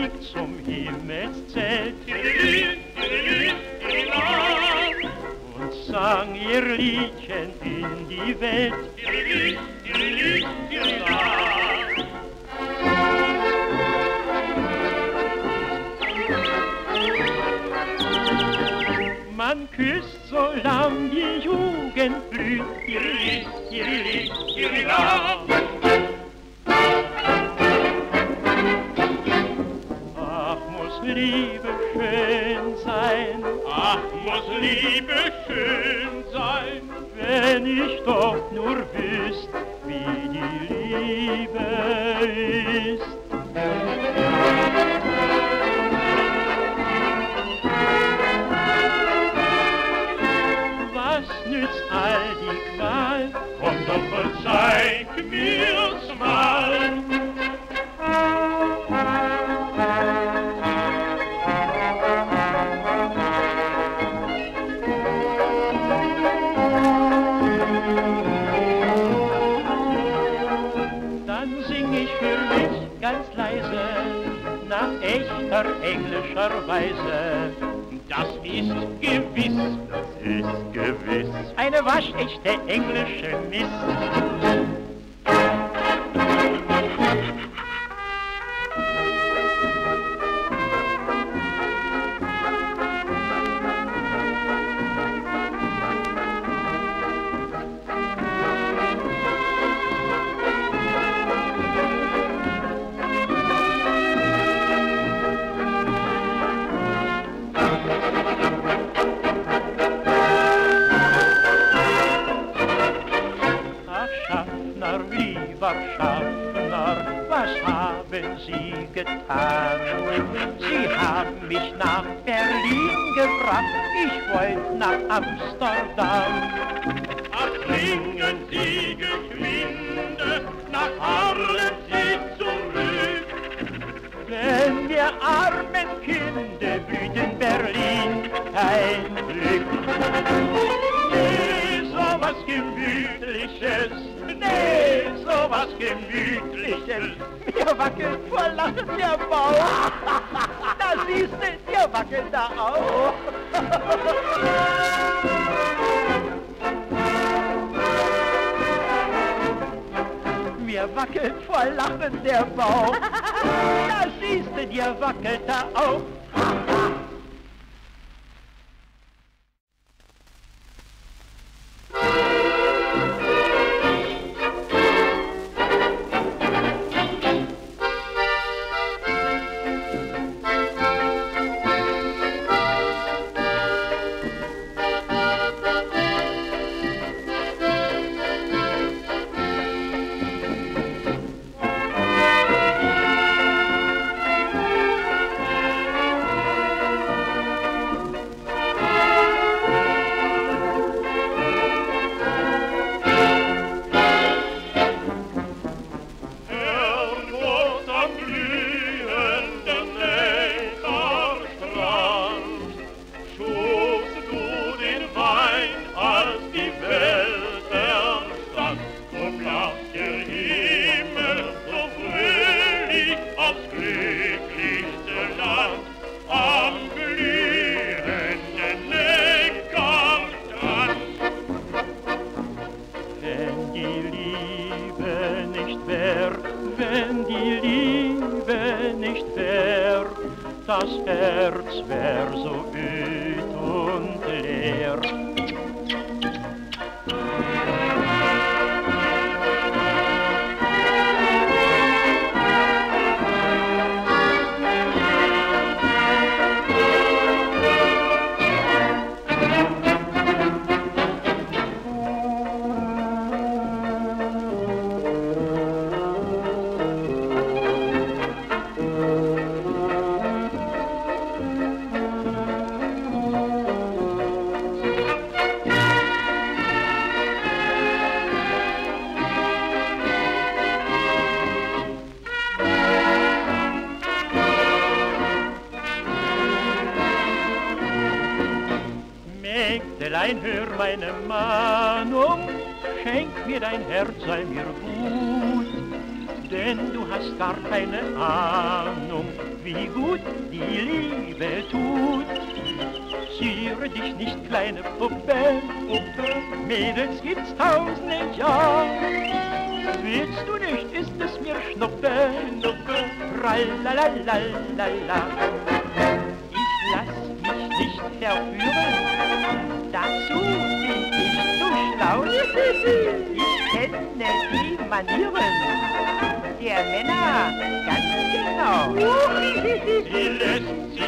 zurück zum Himmelszelt und sang ihr Liedchen in die Welt. Man küsst, solang die Jugend blüht. Ach, muss Liebe schön sein. Ach, muss Liebe schön sein. Wenn ich doch nur wüsst, wie die Liebe ist. Was nützt all die Qual? Komm doch und zeig mir's mal. Dann sing ich für mich ganz leise nach echter englischer Weise. Das ist gewiss, das ist gewiss, eine waschechte englische Miss. Lieber Schaffner, was haben Sie getan? Sie haben mich nach Berlin gebracht, ich wollte nach Amsterdam. Ach, bringen Sie geschwinde nach Harlem Sie zurück. Denn wir armen Kinder blüht in Berlin kein Glück. Nee, so was Gemütliches, nee, so was Gemütliches. Mir wackelt vor Lachen der Bauch. Da siehst du, dir wackelt da auch. Mir wackelt vor Lachen der Bauch. Da siehst du, dir wackelt da auch. Wenn die Liebe nicht wär, das Herz wär so öd und leer. Mägdelein, hör meine Mahnung, schenk mir dein Herz, sei mir gut. denn du hast gar keine Ahnung, wie gut die Liebe tut. Ziere dich nicht, kleine Puppe, Mädels gibt's tausende, ja. Willst du nicht, ist es mir Schnuppe, Tralalalala. Ich lass mich nicht verführen, dazu bin ich zu schlau. Ich kenne die Manieren der Männer ganz genau. Sie lässt